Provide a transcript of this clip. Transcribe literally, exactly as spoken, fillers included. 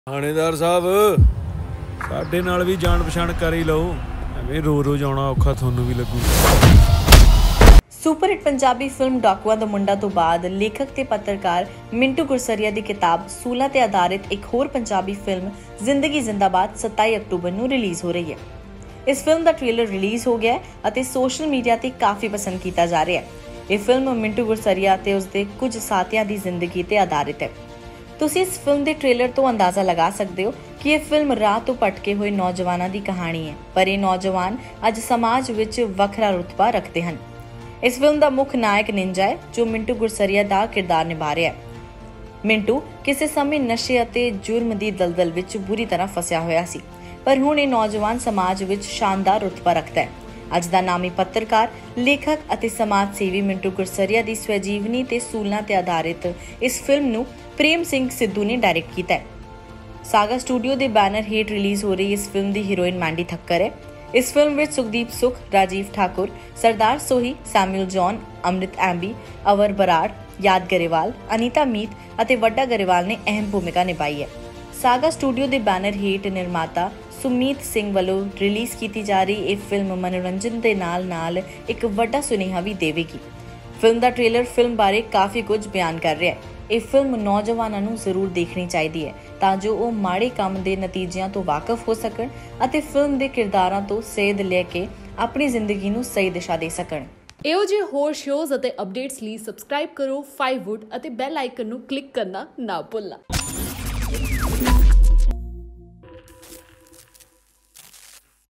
थानेदार साहब साडे नाल भी जान पछाण कर ही लओ, एवें रो रो जाना औखा तुहानूं भी लगू। सुपरहिट पंजाबी फिल्म डाकुआं दा मुंडा तो बाद लेखक ते पत्रकार मिंटू गुरसरिया दी किताब सूला ते आधारित एक होर पंजाबी फिल्म जिंदगी जिंदाबाद सत्ताई अक्टूबर नूं रिलीज़ हो रही है। इस फिल्म का ट्रेलर रिलीज़ हो गया है अते सोशल मीडिया ते काफ़ी पसंद किया जा रहा है। यह फिल्म मिंटू गुरसरिया ते उसदे कुछ साथियां दी जिंदगी ते आधारित है। तुसीं इस फिल्म के ट्रेलर तो अंदाज़ा लगा सकते हो कि यह फिल्म राह तो भटके हुए नौजवानों की कहानी है, पर ये नौजवान अज समाज विच वखरा रुतबा रखते हैं। इस फिल्म का मुख्य नायक निंजा है जो मिंटू गुरसरिया का किरदार निभा रहा है। मिंटू किसी समय नशे अते जुर्म की दलदल विच बुरी तरह फसिया होया सी, पर हुण ये नौजवान समाज विच शानदार रुतबा रखता है। अज दा नामी पत्रकार लेखक अते समाज सेवी मिंटू गुरसरिया की स्वजीवनी ते सूलना ते आधारित इस फिल्म नूं प्रेम सिंह सिद्धू ने डायरेक्ट किया है। सागा स्टूडियो के बैनर हेठ रिलीज़ हो रही इस फिल्म की हीरोइन मैंडी ठक्कर है। इस फिल्म में सुखदीप सुख, राजीव ठाकुर, सरदार सोही, सैमुअल जॉन, अमृत एम्बी, अवर बराड़, याद गरेवाल, अनीता मीत अते वड्डा गरेवाल ने अहम भूमिका निभाई है। सागा स्टूडियो के बैनर हेठ निर्माता सुमीत सिंह वालों रिलीज़ की जा रही यह फिल्म मनोरंजन के नाल नाल एक वड्डा सुनेहा भी देवेगी। फिल्म का ट्रेलर फिल्म बारे काफ़ी कुछ बयान कर रहा है। ये फिल्म नौजवानों को जरूर देखनी चाहिए है तां जो वो माड़े काम के नतीजों तो वाकफ हो सकन अते फिल्म के किरदारां तो सेध लेके अपनी जिंदगी नूं सही दिशा दे सकन। ਇਹੋ ਜਿਹੇ ਹੋਰ ਸ਼ੋਜ਼ ਅਤੇ ਅਪਡੇਟਸ ਲਈ ਸਬਸਕ੍ਰਾਈਬ ਕਰੋ फाइव वुड ਅਤੇ ਬੈਲ ਆਈਕਨ ਨੂੰ ਕਲਿੱਕ करना ना भुलना।